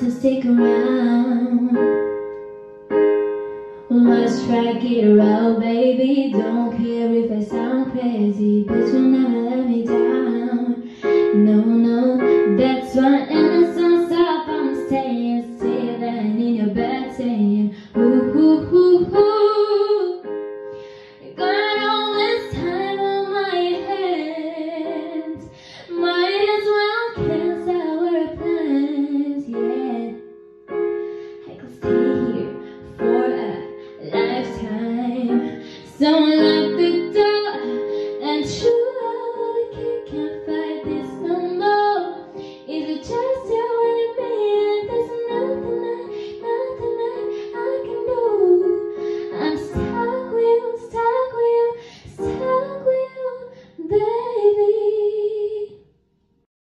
to stick around. Let's strike it out, baby. Don't care if I sound crazy, but you'll never let me down. No,